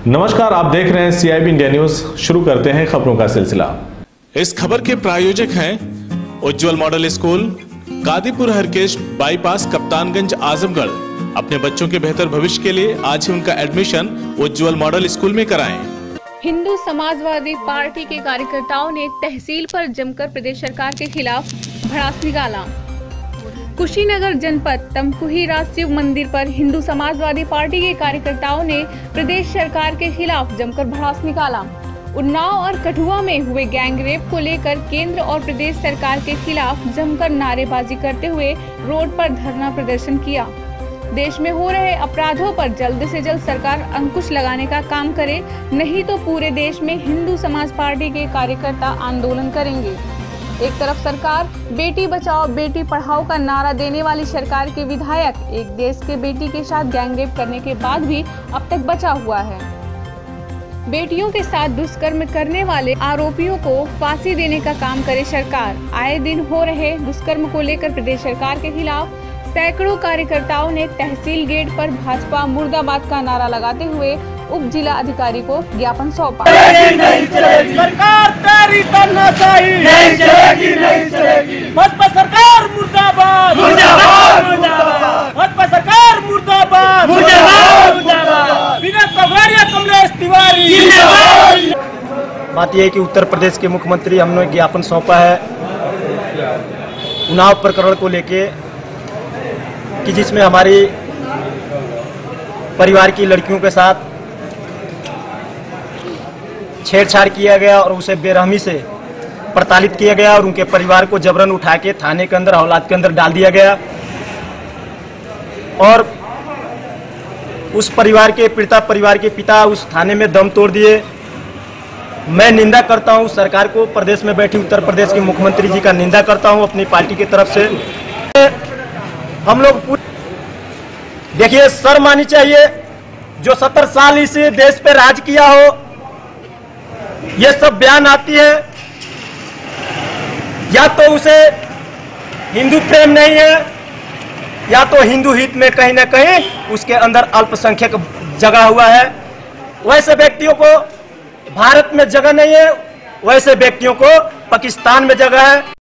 नमस्कार, आप देख रहे हैं CIB इंडिया न्यूज। शुरू करते हैं खबरों का सिलसिला। इस खबर के प्रायोजक हैं Ujjwal model school, Kadipur Harkesh bypass, Kaptanganj, Azamgarh. अपने बच्चों के बेहतर भविष्य के लिए आज ही उनका एडमिशन उज्जवल मॉडल स्कूल में कराएं। हिंदू समाजवादी पार्टी के कार्यकर्ताओं ने तहसील पर जमकर प्रदेश सरकार के खिलाफ भड़ास निकाला। कुशीनगर जनपद तमकुही राज शिव मंदिर पर हिंदू समाजवादी पार्टी के कार्यकर्ताओं ने प्रदेश सरकार के खिलाफ जमकर भड़ास निकाला। उन्नाव और कठुआ में हुए गैंगरेप को लेकर केंद्र और प्रदेश सरकार के खिलाफ जमकर नारेबाजी करते हुए रोड पर धरना प्रदर्शन किया। देश में हो रहे अपराधों पर जल्द से जल्द सरकार अंकुश लगाने का काम करे, नहीं तो पूरे देश में हिंदू समाज पार्टी के कार्यकर्ता आंदोलन करेंगे। एक तरफ सरकार बेटी बचाओ बेटी पढ़ाओ का नारा देने वाली सरकार के विधायक एक देश के बेटी के साथ गैंगरेप करने के बाद भी अब तक बचा हुआ है। बेटियों के साथ दुष्कर्म करने वाले आरोपियों को फांसी देने का काम करे सरकार। आए दिन हो रहे दुष्कर्म को लेकर प्रदेश सरकार के खिलाफ सैकड़ों कार्यकर्ताओं ने तहसील गेट पर भाजपा मुर्दाबाद का नारा लगाते हुए उप जिला अधिकारी को ज्ञापन सौंपा। सरकार तेरी तानाशाही नहीं चलेगी, नहीं चलेगी। भाजपा सरकार मुर्दाबाद, मुर्दाबाद, मुर्दाबाद। भाजपा सरकार मुर्दाबाद, मुर्दाबाद, मुर्दाबाद। विनोद पवारिया, कमलेश तिवारी जिंदाबाद। बात यह है कि उत्तर प्रदेश के मुख्यमंत्री हमने ज्ञापन सौंपा है उन्नाव प्रकरण को लेके कि जिसमें हमारी परिवार की लड़कियों के साथ छेड़छाड़ किया गया और उसे बेरहमी से प्रताड़ित किया गया और उनके परिवार को जबरन उठा के थाने के अंदर औलाद के अंदर डाल दिया गया और उस परिवार के पीड़िता परिवार के पिता उस थाने में दम तोड़ दिए। मैं निंदा करता हूं सरकार को, प्रदेश में बैठी उत्तर प्रदेश के मुख्यमंत्री जी का निंदा करता हूं अपनी पार्टी की तरफ से। हम लोग देखिए, शर्म आनी चाहिए जो 70 साल इस देश पे राज किया हो, ये सब बयान आती है। या तो उसे हिंदू प्रेम नहीं है या तो हिंदू हित में कहीं ना कहीं उसके अंदर अल्पसंख्यक जगह हुआ है। वैसे व्यक्तियों को भारत में जगह नहीं है, वैसे व्यक्तियों को पाकिस्तान में जगह है।